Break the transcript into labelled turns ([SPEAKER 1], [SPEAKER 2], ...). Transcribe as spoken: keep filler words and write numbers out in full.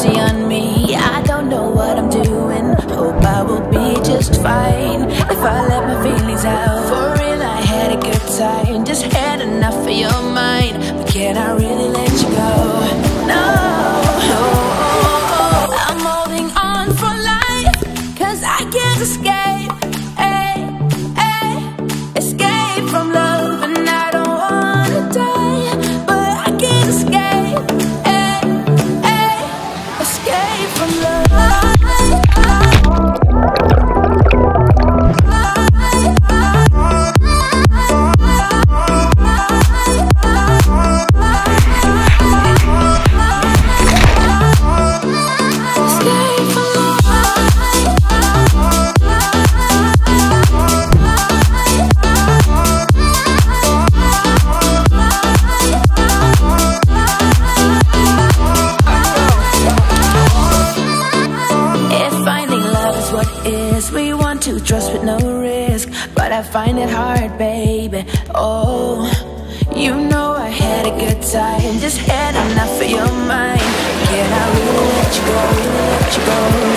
[SPEAKER 1] mercy on me. I don't know what I'm doing. Hope I will be just fine if I let my feelings out. For real, I had a good time, just had enough of your mind. But can I really let you go? No, no. I'm holding on for life, cause I can't escape, ay, ay, escape from love. And I don't wanna die, but I can't escape, ay, ay, escape from love. We want to trust with no risk, but I find it hard, baby. Oh, you know I had a good time, just had enough of your mind. Can I really let you go, really let you go?